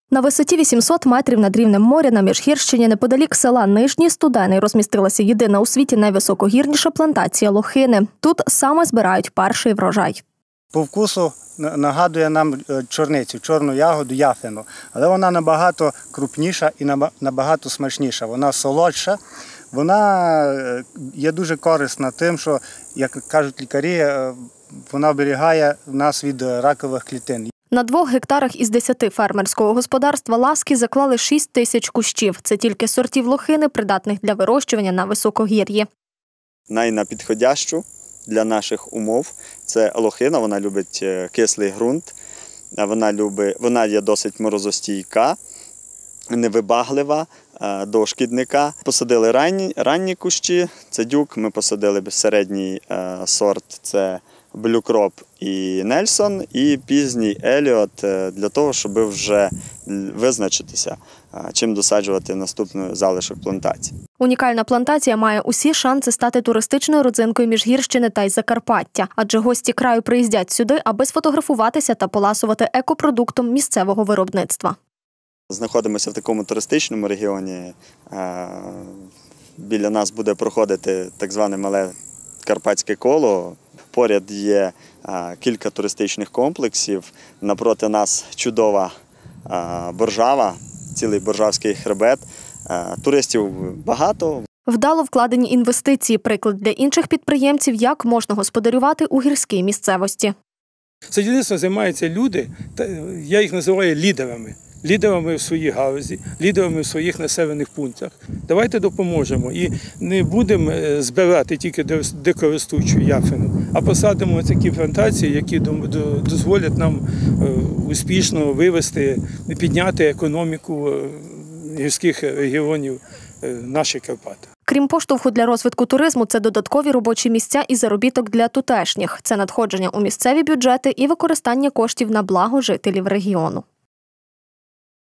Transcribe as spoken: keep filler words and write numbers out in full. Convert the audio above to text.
На висоті вісімсот метрів над рівнем моря на Міжгірщині неподалік села Нижній Студений розмістилася єдина у світі найвисокогірніша плантація лохини. Тут саме збирають перший врожай. По вкусу нагадує нам чорницю, чорну ягоду яфину, але вона набагато крупніша і набагато смачніша. Вона солодша, вона є дуже корисна тим, що, як кажуть лікарі, вона оберігає нас від ракових клітин. На двох гектарах із десяти фермерського господарства «Ласки» заклали шість тисяч кущів. Це тільки сортів лохини, придатних для вирощування на високогір'ї. Найнапідходящу для наших умов – це лохина. Вона любить кислий ґрунт, вона, любить, вона є досить морозостійка, невибаглива до шкідника. Посадили ранні, ранні кущі, це дюк, ми посадили середній сорт – це Блюкроп і Нельсон, і пізній Еліот для того, щоб вже визначитися, чим досаджувати наступний залишок плантації. Унікальна плантація має усі шанси стати туристичною родзинкою Міжгірщини та й Закарпаття, адже гості краю приїздять сюди, аби сфотографуватися та поласувати екопродуктом місцевого виробництва. Знаходимося в такому туристичному регіоні. Біля нас буде проходити так зване мале Карпатське коло. Поряд є кілька туристичних комплексів. Напроти нас чудова Боржава, цілий Боржавський хребет. Туристів багато. Вдало вкладені інвестиції – приклад для інших підприємців, як можна господарювати у гірській місцевості. Садівництвом займаються люди, я їх називаю лідерами. Лідерами в своїй галузі, лідерами в своїх населених пунктах. Давайте допоможемо і не будемо збирати тільки дикоростучу яфину, а посадимо такі плантації, які дозволять нам успішно вивести, підняти економіку гірських регіонів наших Карпат. Крім поштовху для розвитку туризму, це додаткові робочі місця і заробіток для тутешніх. Це надходження у місцеві бюджети і використання коштів на благо жителів регіону.